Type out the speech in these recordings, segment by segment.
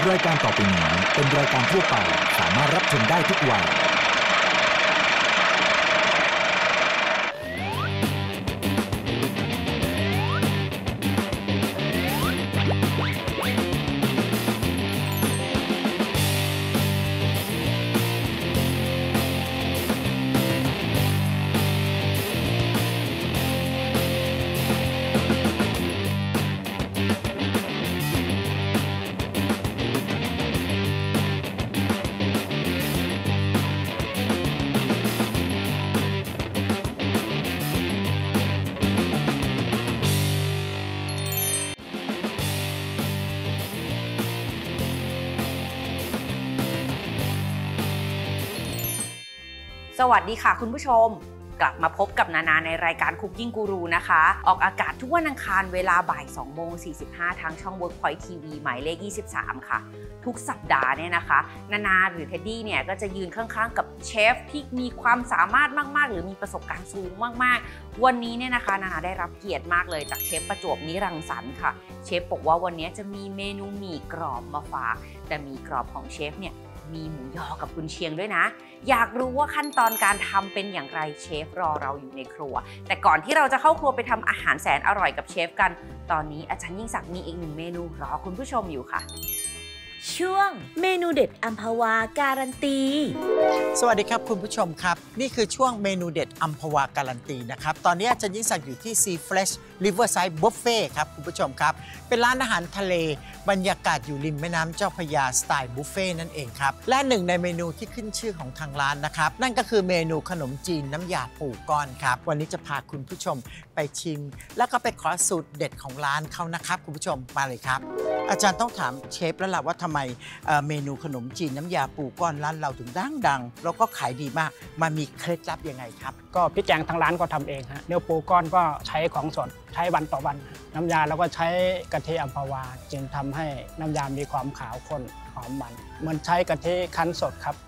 รายการต่อไปนี้เป็นรายการทั่วไปสามารถรับชมได้ทุกวัยสวัสดีค่ะคุณผู้ชมกลับมาพบกับนานาในรายการ Cooking Guru นะคะออกอากาศทุกวันอังคารเวลาบ่าย 2:45 ทางช่อง Workpoint TV หมายเลข 23 ค่ะทุกสัปดาห์เนี่ยนะคะนานาหรือเท็ดดี้เนี่ยก็จะยืนข้างๆกับเชฟที่มีความสามารถมากๆหรือมีประสบการณ์สูงมากๆวันนี้เนี่ยนะคะนานาได้รับเกียรติมากเลยจากเชฟประจวบนิรังสรรค์ค่ะเชฟบอกว่าวันนี้จะมีเมนูหมี่กรอบมาฝากแต่หมี่กรอบของเชฟเนี่ยมีหมูยอกับกุนเชียงด้วยนะอยากรู้ว่าขั้นตอนการทำเป็นอย่างไรเชฟรอเราอยู่ในครัวแต่ก่อนที่เราจะเข้าครัวไปทำอาหารแสนอร่อยกับเชฟกันตอนนี้อาจารย์ยิ่งศักดิ์มีอีกหนึ่งเมนูรอคุณผู้ชมอยู่ค่ะช่วงเมนูเด็ดอัมพวาการันตีสวัสดีครับคุณผู้ชมครับนี่คือช่วงเมนูเด็ดอัมพวาการันตีนะครับตอนนี้อาจารย์ยิ่งศักดิ์อยู่ที่ Sea Fresh Riverside Buffet ครับคุณผู้ชมครับเป็นร้านอาหารทะเลบรรยากาศอยู่ริมแม่น้ำเจ้าพระยาสไตล์บุฟเฟ่นั่นเองครับและหนึ่งในเมนูที่ขึ้นชื่อของทางร้านนะครับนั่นก็คือเมนูขนมจีนน้ำยาปูก้อนครับวันนี้จะพาคุณผู้ชมไปชิมแล้วก็ไปขอสูตรเด็ดของร้านเขานะครับคุณผู้ชมมาเลยครับอาจารย์ต้องถามเชฟแล้วล่ะว่าทำไมเมนูขนมจีนน้ำยาปูก้อนร้านเราถึงดังแล้วก็ขายดีมากมันมีเคล็ดลับยังไงครับก็พริกแกงทางร้านก็ทำเองฮะเนื้อปูก้อนก็ใช้ของสดใช้วันต่อวันน้ำยาเราก็ใช้กะทิอัมพวาจึงทำให้น้ำยามีความขาวข้นหอมมันเหมือนใช้กะทิคั้นสดครับ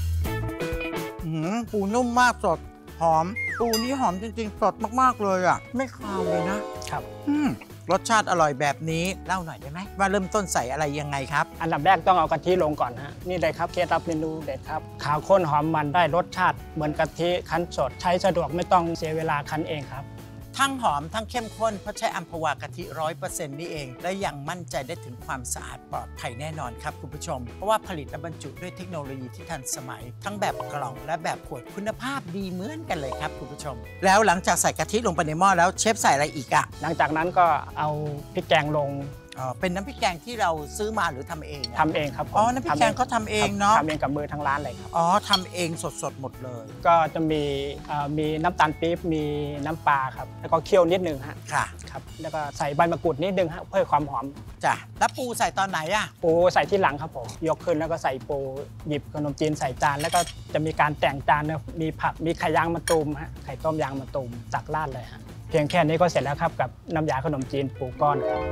ปูนุ่มมากสดหอมปูนี่หอมจริงๆสดมากๆเลยอ่ะไม่คาวเลยนะครับรสชาติอร่อยแบบนี้เล่าหน่อยได้ไหมว่าเริ่มต้นใส่อะไรยังไงครับอันดับแรกต้องเอากะทิลงก่อนฮะนี่เลยครับเคล็ดลับเมนูเด็ดครับขาวข้นหอมมันได้รสชาติเหมือนกะทิคั้นสดใช้สะดวกไม่ต้องเสียเวลาคั้นเองครับทั้งหอมทั้งเข้มข้นเพราะใช้อัมพวากะทิ 100% นี่เองและยังมั่นใจได้ถึงความสะอาดปลอดภัยแน่นอนครับคุณผู้ชมเพราะว่าผลิตและบรรจุด้วยเทคโนโลยีที่ทันสมัยทั้งแบบกล่องและแบบขวดคุณภาพดีเหมือนกันเลยครับคุณผู้ชมแล้วหลังจากใส่กะทิลงไปในหม้อแล้วเชฟใส่อะไรอีกอ่ะหลังจากนั้นก็เอาพริกแกงลงเป็นน้ำพริกแกงที่เราซื้อมาหรือทำเองทำเองครับน้ำพริกแกงเขาทำเองเนาะทำเองกับมือทางร้านเลยครับทำเองสดๆหมดเลยก็จะมีน้ำตาลปี๊บมีน้ำปลาครับแล้วก็เคี่ยวนิดนึงฮะค่ะครับแล้วก็ใส่ใบมะกรูดนิดนึงฮะเพื่อความหอมจ้ะแล้วปูใส่ตอนไหนอ่ะปูใส่ที่หลังครับผมยกขึ้นแล้วก็ใส่ปูหยิบขนมจีนใส่จานแล้วก็จะมีการแต่งจานนะมีผักมีไข่ยางมะตูมฮะไข่ต้มยางมะตูมตักราดเลยฮะเพียงแค่นี้ก็เสร็จแล้วครับกับน้ำยาขนมจีนปูก้อนครับ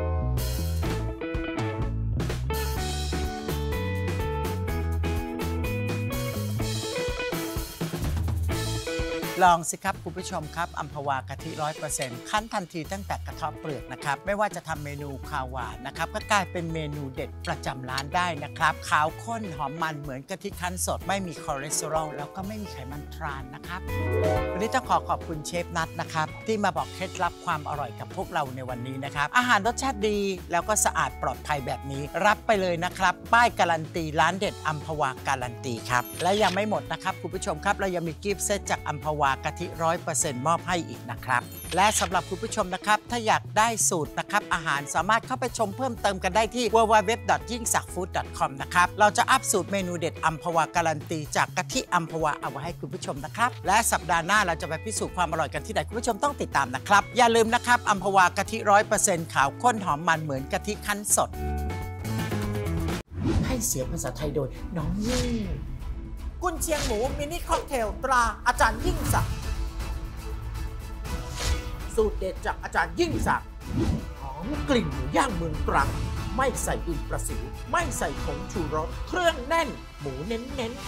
ลองสิครับคุณผู้ชมครับอัมพวากะทิ 100% คั้นทันทีตั้งแต่กระเทาะเปลือกนะครับไม่ว่าจะทำเมนูข้าวหวานนะครับก็กลายเป็นเมนูเด็ดประจำร้านได้นะครับขาวข้นหอมมันเหมือนกะทิคั้นสดไม่มีคอเลสเตอรอลแล้วก็ไม่มีไขมันทรานนะครับวันนี้ต้องขอบคุณเชฟนัทนะครับที่มาบอกเคล็ดลับความอร่อยกับพวกเราในวันนี้นะครับอาหารรสชาติดีแล้วก็สะอาดปลอดภัยแบบนี้รับไปเลยนะครับป้ายการันตีร้านเด็ดอัมพวาการันตีครับและยังไม่หมดนะครับคุณผู้ชมครับเรายังมีกิฟต์เซตจากอัมพวากะทิ 100% มอบให้อีกนะครับและสำหรับคุณผู้ชมนะครับถ้าอยากได้สูตรนะครับอาหารสามารถเข้าไปชมเพิ่มเติมกันได้ที่ www.yingsakfood.com นะครับเราจะอัพสูตรเมนูเด็ดอัมพวาการันตีจากกะทิอัมพวาเอาไว้ให้คุณผู้ชมนะครับและสัปดาห์หน้าเราจะไปพิสูจน์ความอร่อยกันที่ไหนคุณผู้ชมต้องติดตามนะครับอย่าลืมนะครับอัมพวากะทิ 100% ขาวข้นหอมมันเหมือนกะทิคั้นสดให้เสียงภาษาไทยโดยน้องยิ่งกุนเชียงหมูมินิค็อกเทลตราอาจารย์ยิ่งศักดิ์สูตรเด็ดจากอาจารย์ยิ่งศักดิ์หอมกลิ่นหมูย่างเมืองตรังไม่ใส่ดินประสิวไม่ใส่ผงชูรสเครื่องแน่นหมูเน้นๆ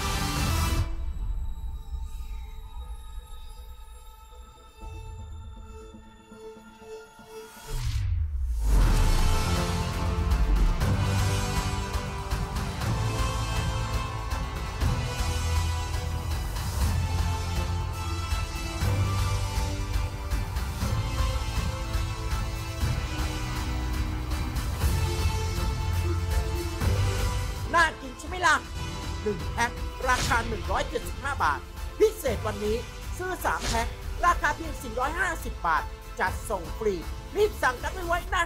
ช่ไหมล่ะ1แพ็คราคา175 บาทพิเศษวันนี้ซื้อ3แพ็คราคาเพียง450 บาทจัดส่งฟรีรีบสั่งกันไว้นะ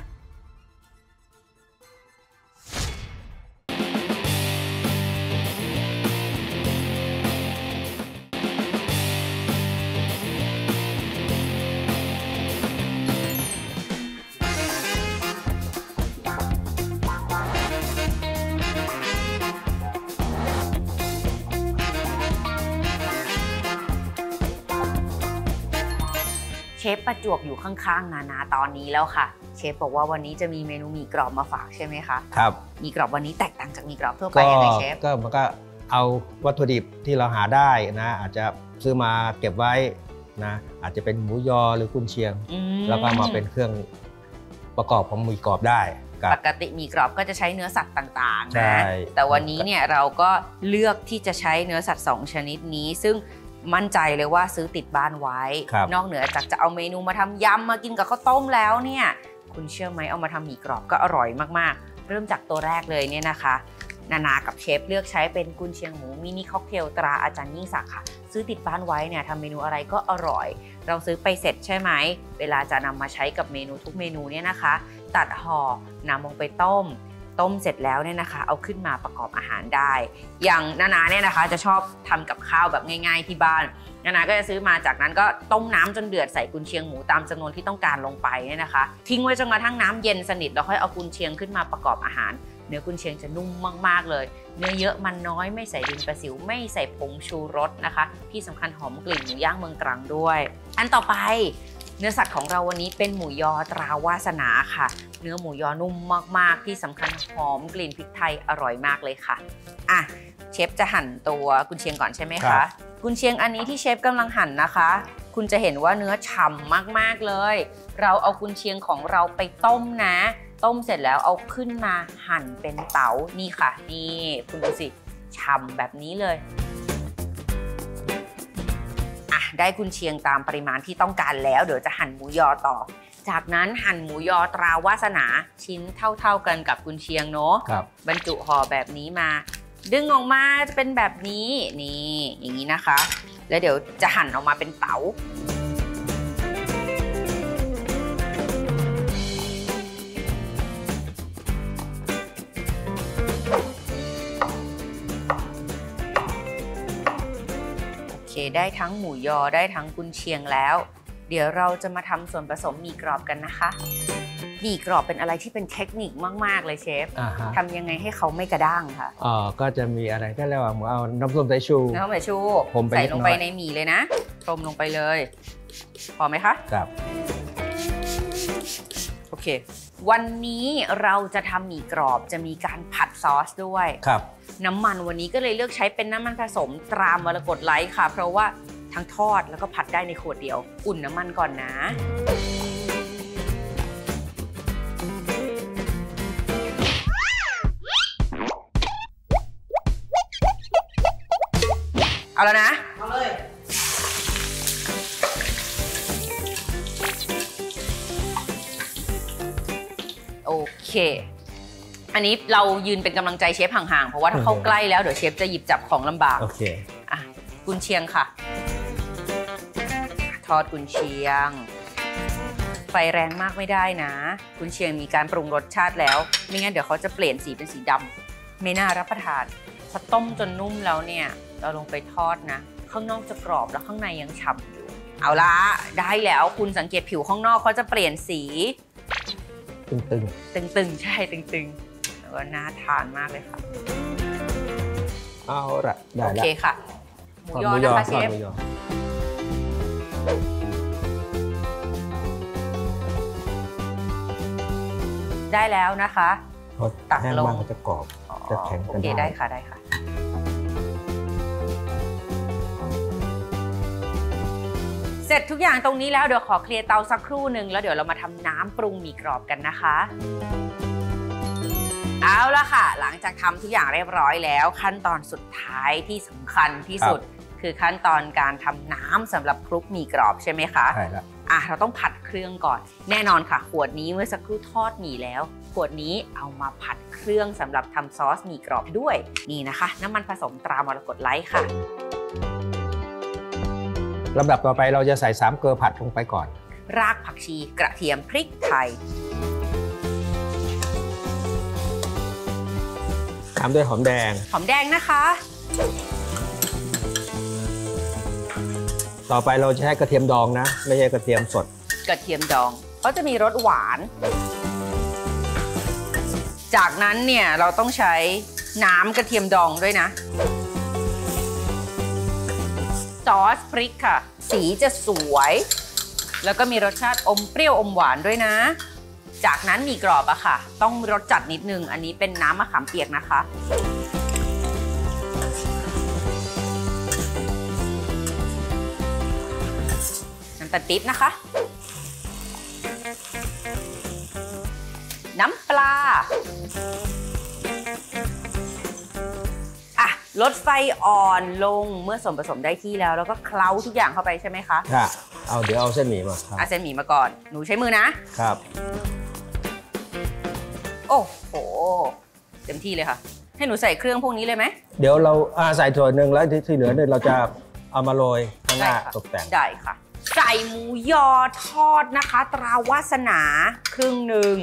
เชฟประจวบอยู่ข้างๆนาตอนนี้แล้วค่ะเชฟบอกว่าวันนี้จะมีเมนูหมี่กรอบมาฝากใช่ไหมคะครับหมี่กรอบวันนี้แตกต่างจากหมี่กรอบทั่วไปยังไงเชฟมันก็เอาวัตถุดิบที่เราหาได้นะอาจจะซื้อมาเก็บไว้นะอาจจะเป็นหมูยอหรือกุนเชียงแล้วก็มาเป็นเครื่องประกอบของหมี่กรอบได้ปกติหมี่กรอบก็จะใช้เนื้อสัตว์ต่างๆนะแต่วันนี้เนี่ยเราก็เลือกที่จะใช้เนื้อสัตว์2ชนิดนี้ซึ่งมั่นใจเลยว่าซื้อติดบ้านไว้นอกเหนือจากจะเอาเมนูมาทำยำมากินกับข้าวต้มแล้วเนี่ยคุณเชื่อไหมเอามาทำหมี่กรอบก็อร่อยมากๆเริ่มจากตัวแรกเลยเนี่ยนะคะนากับเชฟเลือกใช้เป็นกุนเชียงหมูมินิค็อกเทลตราอาจารย์ยิ่งศักดิ์ค่ะซื้อติดบ้านไว้เนี่ยทำเมนูอะไรก็อร่อยเราซื้อไปเสร็จใช่ไหมเวลาจะนำมาใช้กับเมนูทุกเมนูเนี่ยนะคะตัดห่อนำลงไปต้มเสร็จแล้วเนี่ยนะคะเอาขึ้นมาประกอบอาหารได้อย่างนาเนี่ยนะคะจะชอบทำกับข้าวแบบง่ายๆที่บ้านนาก็จะซื้อมาจากนั้นก็ต้มน้ำจนเดือดใส่กุนเชียงหมูตามจำนวนที่ต้องการลงไปเนี่ยนะคะทิ้งไว้จนกระทั่งน้ำเย็นสนิทแล้วค่อยเอากุนเชียงขึ้นมาประกอบอาหารเนื้อกุนเชียงจะนุ่มมากๆเลยเนื้อเยอะมันน้อยไม่ใส่ดินประสิวไม่ใส่ผงชูรสนะคะที่สำคัญหอมกลิ่นหมูย่างเมืองตรังด้วยอันต่อไปเนื้อสัตว์ของเราวันนี้เป็นหมูยอตราวาสนาค่ะเนื้อหมูยอนุ่มมากๆที่สำคัญหอมกลิ่นพริกไทยอร่อยมากเลยค่ะอ่ะเชฟจะหั่นตัวกุนเชียงก่อนใช่ไหมคะกุนเชียงอันนี้ที่เชฟกำลังหั่นนะคะคุณจะเห็นว่าเนื้อฉ่ำมากๆเลยเราเอากุนเชียงของเราไปต้มนะต้มเสร็จแล้วเอาขึ้นมาหั่นเป็นเต๋านี่ค่ะนี่คุณดูสิฉ่ำแบบนี้เลยได้กุนเชียงตามปริมาณที่ต้องการแล้วเดี๋ยวจะหั่นหมูยอต่อจากนั้นหั่นหมูยอตราวาสนาชิ้นเท่ากันกับกุนเชียงเนาะบรรจุห่อแบบนี้มาดึงออกมาจะเป็นแบบนี้นี่อย่างนี้นะคะแล้วเดี๋ยวจะหั่นออกมาเป็นเต๋าได้ทั้งหมูยอได้ทั้งกุนเชียงแล้วเดี๋ยวเราจะมาทำส่วนผสมหมี่กรอบกันนะคะหมี่กรอบเป็นอะไรที่เป็นเทคนิคมากๆเลยเชฟทำยังไงให้เขาไม่กระด้างค่ะก็จะมีอะไรก็เรียกว่าเอาน้ำส้มสายชูใส่ลงไปในหมี่เลยนะพรมลงไปเลยพอไหมคะครับโอเควันนี้เราจะทำหมี่กรอบจะมีการผัดซอสด้วยครับน้ำมันวันนี้ก็เลยเลือกใช้เป็นน้ำมันผสมตรามรกตไลท์ค่ะเพราะว่าทั้งทอดแล้วก็ผัดได้ในขวดเดียวอุ่นน้ำมันก่อนนะเอาแล้วนะเอาเลยโอเคอันนี้เรายืนเป็นกำลังใจเชฟห่างๆเพราะว่าถ้าเข้าใกล้แล้วเดี๋ยวเชฟจะหยิบจับของลำบากโอเคอ่ะกุนเชียงค่ะทอดกุนเชียงไฟแรงมากไม่ได้นะกุนเชียงมีการปรุงรสชาติแล้วไม่งั้นเดี๋ยวเขาจะเปลี่ยนสีเป็นสีดำไม่น่ารับประทานพอต้มจนนุ่มแล้วเนี่ยเราลงไปทอดนะข้างนอกจะกรอบแล้วข้างในยังฉ่ำอยู่เอาละได้แล้วคุณสังเกตผิวข้างนอกเขาจะเปลี่ยนสีตึงใช่ตึงแล้วก็น่าทานมากเลยค่ะเอาละได้แล้วโอเคค่ะหมูยอนะคะเชฟได้แล้วนะคะตักลงจะกรอบจะแข็งโอเคได้ค่ะเสร็จทุกอย่างตรงนี้แล้วเดี๋ยวขอเคลียร์เตาสักครู่หนึ่งแล้วเดี๋ยวเรามาทำน้ำปรุงหมี่กรอบกันนะคะเอาละค่ะหลังจากทำทุกอย่างเรียบร้อยแล้วขั้นตอนสุดท้ายที่สำคัญที่สุดคือขั้นตอนการทำน้ำสำหรับคลุกหมี่กรอบใช่ไหมคะใช่ครับเราต้องผัดเครื่องก่อนแน่นอนค่ะขวดนี้เมื่อสักครู่ทอดหมี่แล้วขวดนี้เอามาผัดเครื่องสำหรับทำซอสหมี่กรอบด้วยนี่นะคะน้ำมันผสมตรามรกตไลท์ค่ะลำดับต่อไปเราจะใส่3เกลือผัดลงไปก่อนรากผักชีกระเทียมพริกไทยตามด้วยหอมแดงนะคะต่อไปเราจะใช้กระเทียมดองนะไม่ใช่กระเทียมสดกระเทียมดองก็จะมีรสหวานจากนั้นเนี่ยเราต้องใช้น้ำกระเทียมดองด้วยนะซอสพริกค่ะสีจะสวยแล้วก็มีรสชาติอมเปรี้ยวอมหวานด้วยนะจากนั้นหมี่กรอบอะค่ะต้องรสจัดนิดนึงอันนี้เป็นน้ำมะขามเปียกนะคะน้ำตาลปี๊บนะคะน้ำปลาลดไฟอ่อนลงเมื่อส่วนผสมได้ที่แล้วก็เคล้าทุกอย่างเข้าไปใช่ไหมคะค่ะเดี๋ยวเอาเส้นหมี่มาครับเส้นหมี่มาก่อนหนูใช้มือนะครับโอ้โหเต็มที่เลยค่ะให้หนูใส่เครื่องพวกนี้เลยไหมเดี๋ยวเราใส่ส่วนหนึ่งแล้วที่เหลือเนี่ยเราจะเอามาโรยข้างหน้าตกแต่งได้ค่ะใส่หมูยอทอดนะคะตราวาสนาครึ่งหนึ่ง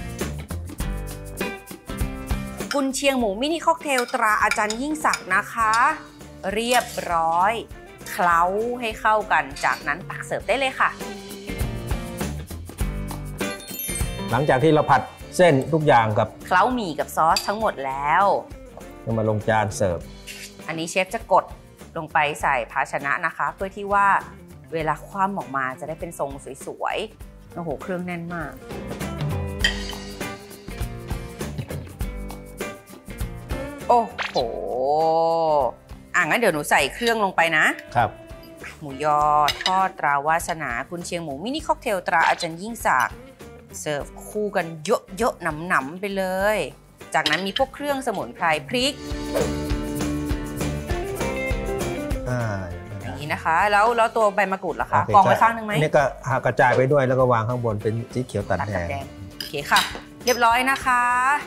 กุนเชียงหมูมินิค็อกเทลตราอาจารย์ยิ่งศักดิ์นะคะเรียบร้อยเคล้าให้เข้ากันจากนั้นตักเสิร์ฟได้เลยค่ะหลังจากที่เราผัดเส้นทุกอย่างกับเคล้าหมี่กับซอสทั้งหมดแล้วจะมาลงจานเสิร์ฟอันนี้เชฟจะกดลงไปใส่ภาชนะนะคะเพื่อที่ว่าเวลาคว่ำออกมาจะได้เป็นทรงสวยๆโอ้โหเครื่องแน่นมากโอ้โหงั้นเดี๋ยวหนูใส่เครื่องลงไปนะครับหมูยอทอดตราวาสนากุนเชียงหมูมินิค็อกเทลตราอาจารย์ยิ่งศักดิ์เสิร์ฟคู่กันเยอะๆหนำๆไปเลยจากนั้นมีพวกเครื่องสมุนไพรพริกอย่างนี้นะคะแล้วตัวใบมะกรูดล่ะคะกองไว้ข้างนึงไหมนี่ก็กระจายไปด้วยแล้วก็วางข้างบนเป็นสีเขียวตัดแดงโอเคค่ะเรียบร้อยนะคะ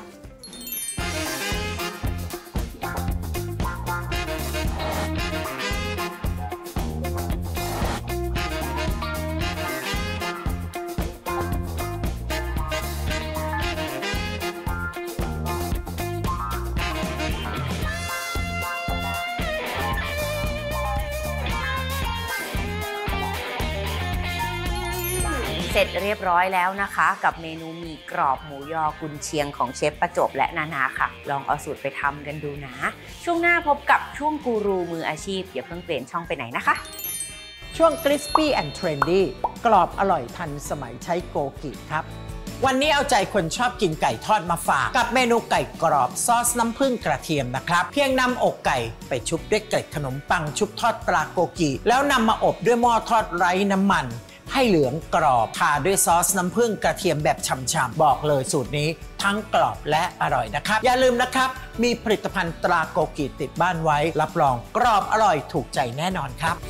เสร็จเรียบร้อยแล้วนะคะกับเมนูหมี่กรอบหมูยอกุนเชียงของเชฟประจบและนานาค่ะลองเอาสูตรไปทำกันดูนะช่วงหน้าพบกับช่วงกูรูมืออาชีพอย่าเพิ่งเปลี่ยนช่องไปไหนนะคะช่วง Crispy and Trendy กรอบอร่อยทันสมัยใช้โกกิครับวันนี้เอาใจคนชอบกินไก่ทอดมาฝากกับเมนูไก่กรอบซอสน้ำผึ้งกระเทียมนะครับเพียงนำอกไก่ไปชุบด้วยเกล็ดขนมปังชุบทอดปลาโกกิแล้วนำมาอบด้วยหม้อทอดไร้น้ำมันให้เหลืองกรอบทาด้วยซอสน้ำผึ้งกระเทียมแบบฉ่ำๆบอกเลยสูตรนี้ทั้งกรอบและอร่อยนะครับอย่าลืมนะครับมีผลิตภัณฑ์ตราโกกิติดบ้านไว้รับรองกรอบอร่อยถูกใจแน่นอนครับ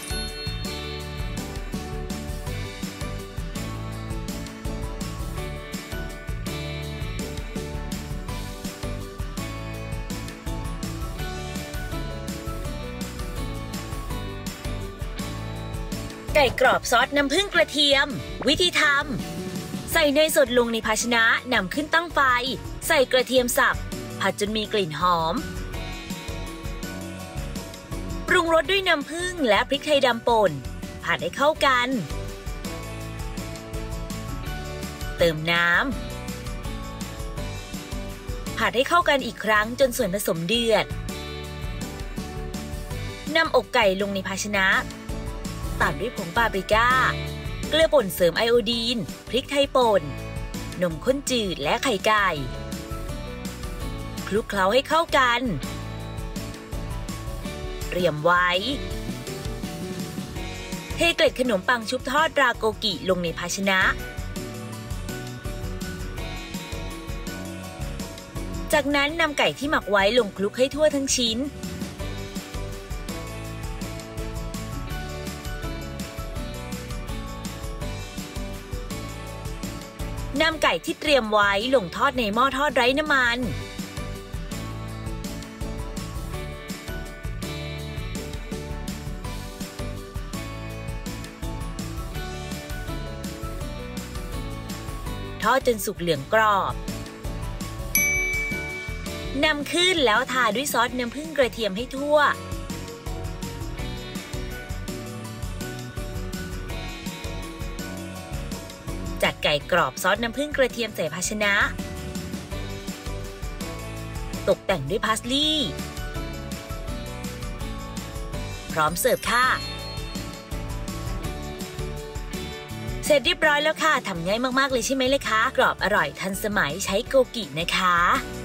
ไก่กรอบซอสน้ำผึ้งกระเทียมวิธีทำใส่เนยสดลงในภาชนะนำขึ้นตั้งไฟใส่กระเทียมสับผัดจนมีกลิ่นหอมปรุงรสด้วยน้ำผึ้งและพริกไทยดำป่นผัดให้เข้ากันเติมน้ำผัดให้เข้ากันอีกครั้งจนส่วนผสมเดือดนำอกไก่ลงในภาชนะตามด้วยผงปาปริก้าเกลือป่นเสริมไอโอดีนพริกไทยป่นนมข้นจืดและไข่ไก่คลุกเคล้าให้เข้ากันเตรียมไว้เทเกล็ดขนมปังชุบทอดราโกกิลงในภาชนะจากนั้นนำไก่ที่หมักไว้ลงคลุกให้ทั่วทั้งชิ้นนำไก่ที่เตรียมไว้ลงทอดในหม้อทอดไร้น้ำมันทอดจนสุกเหลืองกรอบนำขึ้นแล้วทาด้วยซอสน้ำผึ้งกระเทียมให้ทั่วจัดไก่กรอบซอสน้ำผึ้งกระเทียมใส่ภาชนะตกแต่งด้วยพาสลีย์พร้อมเสิร์ฟค่ะเสร็จเรียบร้อยแล้วค่ะทำง่ายมากๆเลยใช่ไหมเลยคะกรอบอร่อยทันสมัยใช้โกกินะคะ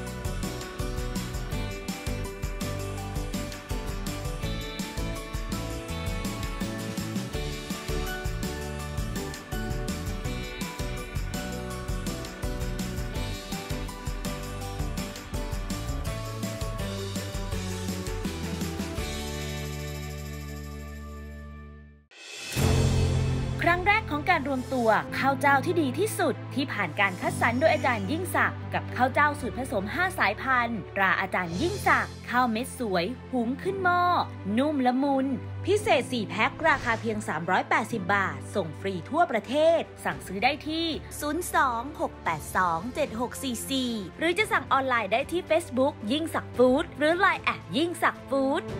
ครั้งแรกของการรวมตัวข้าวเจ้าที่ดีที่สุดที่ผ่านการคัดสรรโดยอาจารย์ยิ่งศักดิ์กับข้าวเจ้าสูตรผสม5สายพันธุ์ตราอาจารย์ยิ่งศักดิ์ข้าวเม็ดสวยหุงขึ้นหม้อนุ่มละมุนพิเศษ4แพ็คราคาเพียง380 บาทส่งฟรีทั่วประเทศสั่งซื้อได้ที่02-682-7644หรือจะสั่งออนไลน์ได้ที่ Facebook ยิ่งศักดิ์ฟู้ดหรือ LINE แอดยิ่งศักดิ์ฟู้ด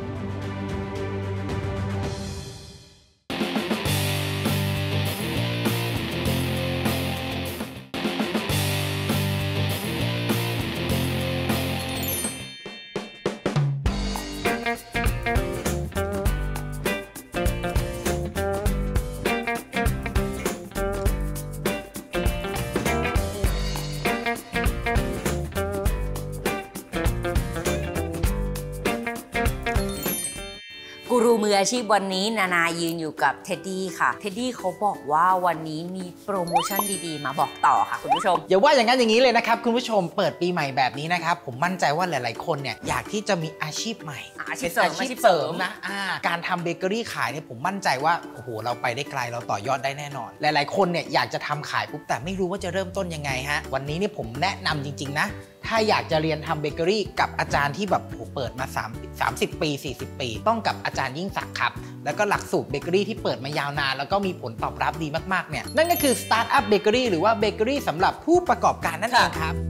กูรูมืออาชีพวันนี้นานายืนอยู่กับเท็ดดี้ค่ะเท็ดดี้เขาบอกว่าวันนี้มีโปรโมชั่นดีๆมาบอกต่อค่ะคุณผู้ชมอย่าว่าอย่างนั้นอย่างนี้เลยนะครับคุณผู้ชมเปิดปีใหม่แบบนี้นะครับผมมั่นใจว่าหลายๆคนเนี่ยอยากที่จะมีอาชีพใหม่อาชีพเสริมนะการทำเบเกอรี่ขายเนี่ยผมมั่นใจว่าโอ้โหเราไปได้ไกลเราต่อยอดได้แน่นอนหลายๆคนเนี่ยอยากจะทำขายปุ๊บแต่ไม่รู้ว่าจะเริ่มต้นยังไงฮะวันนี้เนี่ยผมแนะนำจริงๆนะถ้าอยากจะเรียนทำเบเกอรี่กับอาจารย์ที่แบบเปิดมา30 ปี40 ปีต้องกับอาจารย์ยิ่งศักดิ์ครับแล้วก็หลักสูตรเบเกอรี่ที่เปิดมายาวนานแล้วก็มีผลตอบรับดีมากๆเนี่ยนั่นก็คือ Startup Bakery หรือว่าเบเกอรี่สำหรับผู้ประกอบการนั่นเองครับ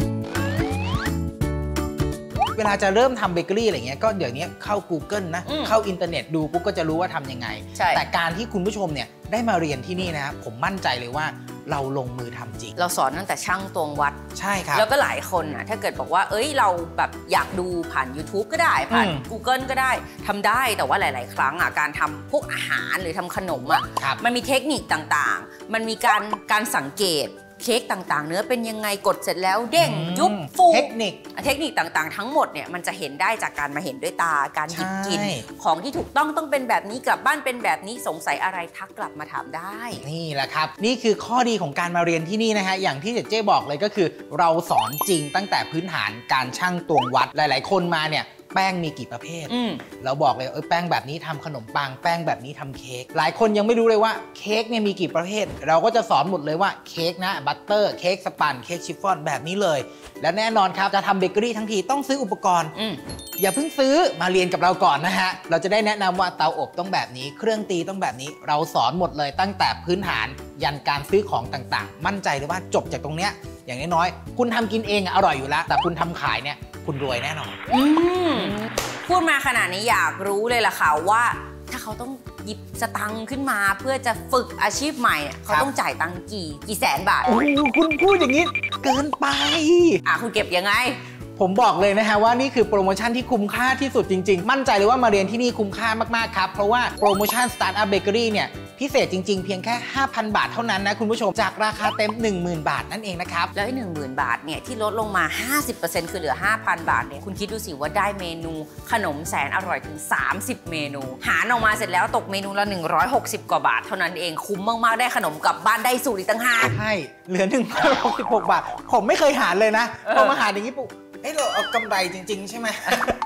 เวลาจะเริ่มทำเบเกอรี่อะไรเงี้ยก็เดี๋ยวนี้เข้า Google นะเข้าอินเทอร์เน็ตดูปุ๊บก็จะรู้ว่าทำยังไงแต่การที่คุณผู้ชมเนี่ยได้มาเรียนที่นี่นะครับผมมั่นใจเลยว่าเราลงมือทำจริงเราสอนตั้งแต่ช่างตวงวัดใช่ครับแล้วก็หลายคนนะถ้าเกิดบอกว่าเอ้ยเราแบบอยากดูผ่าน YouTube ก็ได้ผ่าน Google ก็ได้ทำได้แต่ว่าหลายๆครั้งการทำพวกอาหารหรือทำขนมมันมีเทคนิคต่างๆมันมีการสังเกตเค้กต่างๆเนื้อเป็นยังไงกดเสร็จแล้วเด้งยุบฟูเทคนิคต่างๆทั้งหมดเนี่ยมันจะเห็นได้จากการมาเห็นด้วยตาการหยิบกินของที่ถูกต้องเป็นแบบนี้กลับบ้านเป็นแบบนี้สงสัยอะไรทักกลับมาถามได้นี่แหละครับนี่คือข้อดีของการมาเรียนที่นี่นะฮะอย่างที่เจ๊บอกเลยก็คือเราสอนจริงตั้งแต่พื้นฐานการชั่งตวงวัดหลายๆคนมาเนี่ยแป้งมีกี่ประเภทเราบอกเลยแป้งแบบนี้ทำขนมปังแป้งแบบนี้ทำเค้กหลายคนยังไม่รู้เลยว่าเค้กเนี่ยมีกี่ประเภทเราก็จะสอนหมดเลยว่าเค้กนะบัตเตอร์เค้กสปันเค้กชิฟฟ่อนแบบนี้เลยและแน่นอนครับจะทำเบเกอรี่ทั้งทีต้องซื้ออุปกรณ์อย่าเพิ่งซื้อมาเรียนกับเราก่อนนะฮะเราจะได้แนะนำว่าเตาอบต้องแบบนี้เครื่องตีต้องแบบนี้เราสอนหมดเลยตั้งแต่พื้นฐานยันการซื้อของต่างๆมั่นใจเลยว่าจบจากตรงเนี้ยอย่างน้อยๆคุณทำกินเองอร่อยอยู่แล้วแต่คุณทำขายเนี่ยคุณรวยแน่นอนพูดมาขนาดนี้อยากรู้เลยล่ะค่ะว่าถ้าเขาต้องหยิบสตังค์ขึ้นมาเพื่อจะฝึกอาชีพใหม่เขาต้องจ่ายตังค์กี่แสนบาทโอ้คุณพูดอย่างนี้เกินไปคุณเก็บยังไงผมบอกเลยนะฮะว่านี่คือโปรโมชั่นที่คุ้มค่าที่สุดจริงๆมั่นใจเลยว่ามาเรียนที่นี่คุ้มค่ามากๆครับเพราะว่าโปรโมชั่น Startup Bakery เนี่ยพิเศษจริงๆเพียงแค่ 5,000 บาทเท่านั้นนะคุณผู้ชมจากราคาเต็ม 10,000 บาทนั่นเองนะครับแล้วไอ้ 10,000 บาทเนี่ยที่ลดลงมา 50% คือเหลือ 5,000 บาทเนี่ยคุณคิดดูสิว่าได้เมนูขนมแสนอร่อยถึง30 เมนูหารออกมาเสร็จแล้วตกเมนูละ160 กว่าบาทเท่านั้นเองคุ้มมากๆได้ขนมกลับบ้านได้สูตรอีกตั้ง5 ใช่เหลือ166 บาทผมไม่เคยหารเลยนะพอมาหารอย่างนี้ปุ๊บเราเอากำไรจริงๆใช่ไหม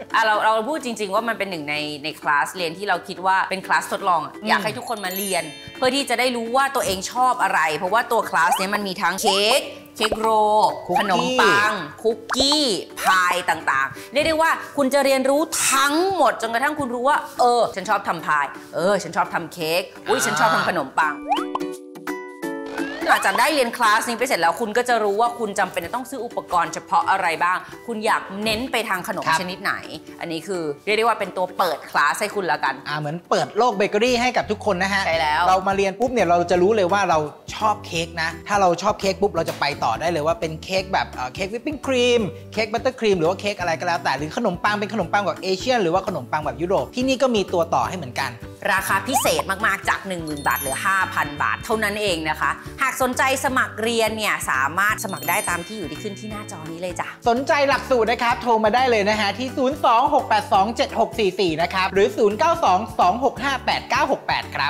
เราพูดจริงๆว่ามันเป็นหนึ่งในคลาสเรียนที่เราคิดว่าเป็นคลาสทดลองอยากให้ทุกคนมาเรียนเพื่อที่จะได้รู้ว่าตัวเองชอบอะไรเพราะว่าตัวคลาสนี้มันมีทั้งเค้กโรลขนมปังคุกกี้พายต่างๆเรียกได้ว่าคุณจะเรียนรู้ทั้งหมดจนกระทั่งคุณรู้ว่าฉันชอบทำพายฉันชอบทำเค้กฉันชอบทำขนมปังหลังจากได้เรียนคลาสนี้ไปเสร็จแล้วคุณก็จะรู้ว่าคุณจำเป็นจะต้องซื้ออุปกรณ์เฉพาะอะไรบ้างคุณอยากเน้นไปทางขนมชนิดไหนอันนี้คือเรียกได้ว่าเป็นตัวเปิดคลาสให้คุณละกันเหมือนเปิดโลกเบเกอรี่ให้กับทุกคนนะฮะใช่แล้วเรามาเรียนปุ๊บเนี่ยเราจะรู้เลยว่าเราชอบเค้กนะถ้าเราชอบเค้กปุ๊บเราจะไปต่อได้เลยว่าเป็นเค้กแบบเค้กวิปปิ้งครีมเค้กบัตเตอร์ครีมหรือว่าเค้กอะไรก็แล้วแต่หรือขนมปังเป็นขนมปังแบบเอเชียนหรือว่าขนมปังแบบยุโรปที่นี่ก็มีตัวต่อให้เหมือนกันราคาพิเศษมากๆจาก 10,000 บาทเหลือ 5,000 บาทเท่านั้นเองนะคะหากสนใจสมัครเรียนเนี่ยสามารถสมัครได้ตามที่อยู่ที่ขึ้นที่หน้าจอนี้เลยจ้ะสนใจหลักสูตรนะครับโทรมาได้เลยนะฮะที่ 026827644 นะครับหรือ 0922658968 ครับ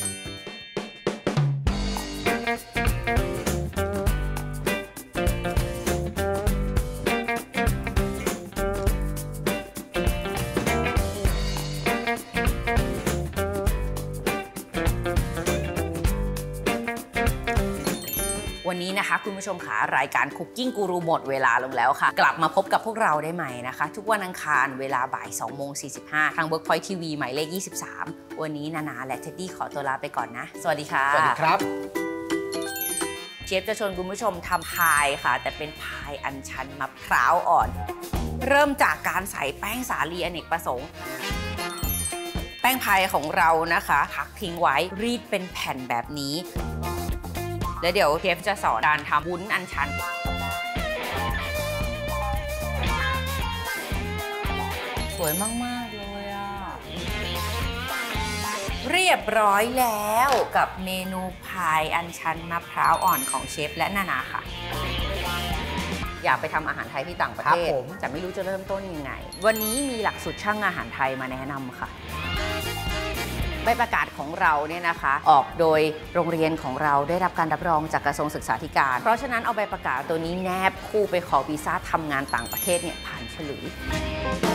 วันนี้นะคะคุณผู้ชมค่ะรายการคุกกิ้งกูรูหมดเวลาลงแล้วค่ะกลับมาพบกับพวกเราได้ใหม่นะคะทุกวันอังคารเวลาบ่าย 2:45 ทาง Workpoint TV หมายเลข 23 วันนี้นานาและเท็ดดี้ขอตัวลาไปก่อนนะสวัสดีค่ะสวัสดีครับเชฟจะชวนคุณผู้ชมทำพายค่ะแต่เป็นพายอัญชันมะพร้าวอ่อนเริ่มจากการใส่แป้งสาลีอเนกประสงค์แป้งพายของเรานะคะพักทิ้งไว้รีดเป็นแผ่นแบบนี้แล้วเดี๋ยวเชฟจะสอนการทำวุ้นอัญชันสวยมากๆเลยอ่ะเรียบร้อยแล้วกับเมนูพายอัญชันมะพร้าวอ่อนของเชฟและนานาค่ะอยากไปทำอาหารไทยที่ต่างประเทศแต่ไม่รู้จะเริ่มต้นยังไงวันนี้มีหลักสูตรช่างอาหารไทยมาแนะนำค่ะใบประกาศของเราเนี่ยนะคะออกโดยโรงเรียนของเราได้รับการรับรองจากกระทรวงศึกษาธิการเพราะฉะนั้นเอาใบประกาศตัวนี้แนบคู่ไปขอวีซ่าทำงานต่างประเทศเนี่ยผ่านฉลุย